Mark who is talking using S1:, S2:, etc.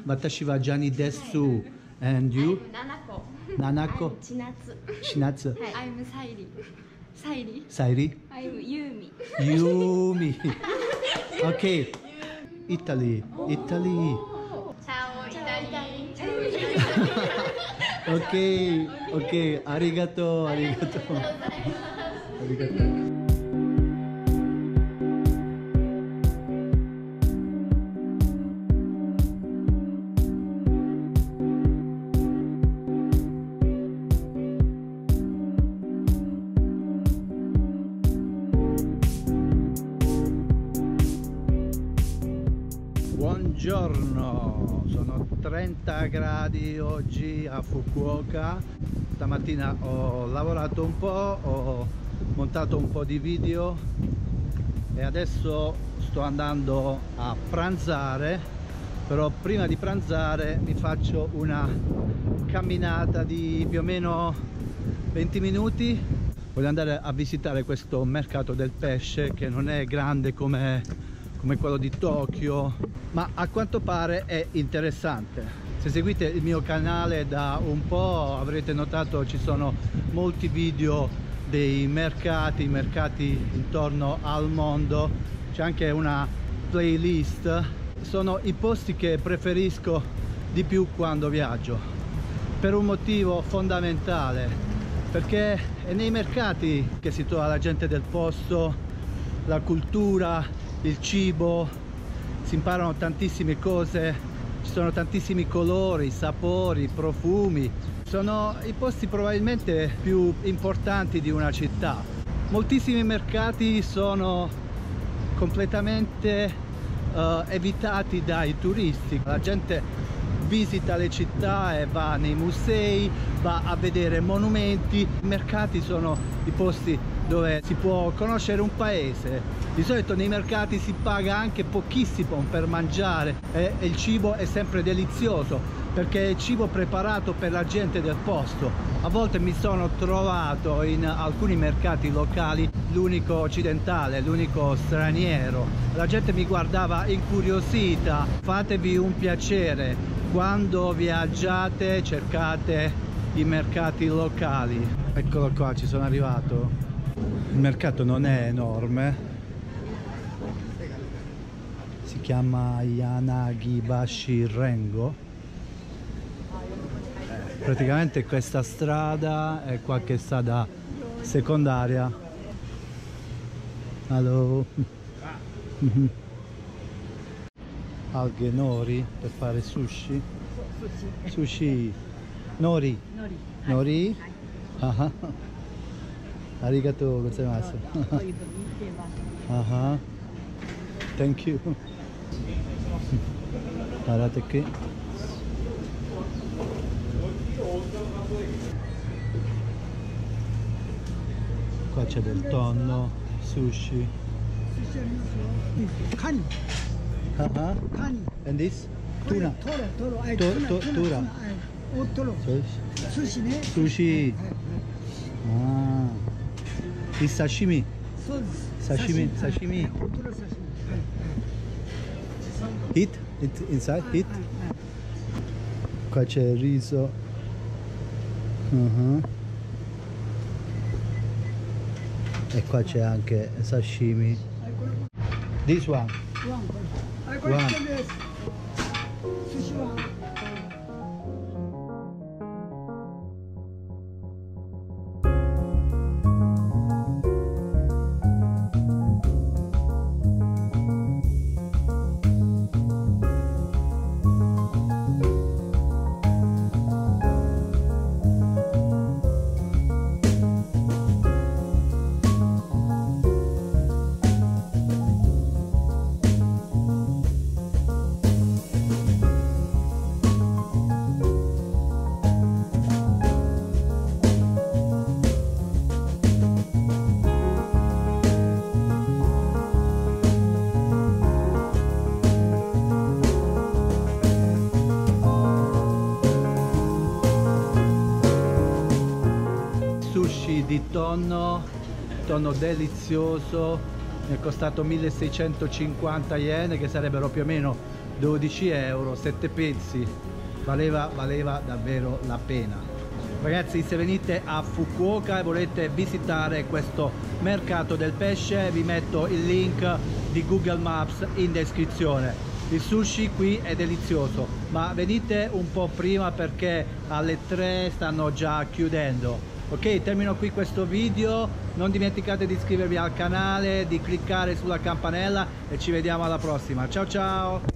S1: watashi wa Gianni desu. And you?
S2: Nanako.
S1: Nanako?
S2: Chinatsu.
S1: Shinatsu.
S2: I'm Sairi. Sairi.
S1: Sairi?
S2: I'm Yumi.
S1: Yumi. Ok. Italy. Italy.
S2: Ciao Italy.
S1: Ok. Ok. Arigato. Arigato. Arigato. Buongiorno, sono 30 gradi oggi a Fukuoka. Stamattina ho lavorato un po', ho montato un po' di video e adesso sto andando a pranzare, però prima di pranzare mi faccio una camminata di più o meno 20 minuti. Voglio andare a visitare questo mercato del pesce che non è grande come quello di Tokyo, ma a quanto pare è interessante. Se seguite il mio canale da un po' avrete notato ci sono molti video dei mercati intorno al mondo, c'è anche una playlist. Sono i posti che preferisco di più quando viaggio, per un motivo fondamentale, perché è nei mercati che si trova la gente del posto, la cultura, il cibo, si imparano tantissime cose, ci sono tantissimi colori, sapori, profumi. Sono i posti probabilmente più importanti di una città. Moltissimi mercati sono completamente evitati dai turisti. La gente visita le città e va nei musei, va a vedere monumenti. I mercati sono i posti dove si può conoscere un paese. Di solito nei mercati si paga anche pochissimo per mangiare e il cibo è sempre delizioso perché è cibo preparato per la gente del posto. A volte mi sono trovato in alcuni mercati locali l'unico occidentale, l'unico straniero. La gente mi guardava incuriosita. Fatevi un piacere, quando viaggiate cercate i mercati locali. Eccolo qua, ci sono arrivato. Il mercato non è enorme, si chiama Yanagibashi Rengo. Praticamente questa strada è qualche strada secondaria. Hello. Alghe nori per fare sushi. Sushi nori. Nori. Ah. Arigato gozaimasu. Ah. Thank you. Guardate qui. Qua c'è del tonno, sushi.
S3: Kani.
S1: Ah.
S3: Kani.
S1: And this? Tuna.
S3: Tuna. Sushi ne.
S1: Sushi. Ah. This sashimi. Sashimi. Heat? Inside? Heat? Qua c'è il riso. E qua c'è anche sashimi. This one.
S3: Sushi one.
S1: Di tonno delizioso, mi è costato 1650 yen, che sarebbero più o meno 12 euro, 7 pezzi, valeva davvero la pena. Ragazzi, se venite a Fukuoka e volete visitare questo mercato del pesce, vi metto il link di Google Maps in descrizione. Il sushi qui è delizioso, ma venite un po' prima perché alle 3 stanno già chiudendo. Ok, termino qui questo video, non dimenticate di iscrivervi al canale, di cliccare sulla campanella e ci vediamo alla prossima. Ciao ciao!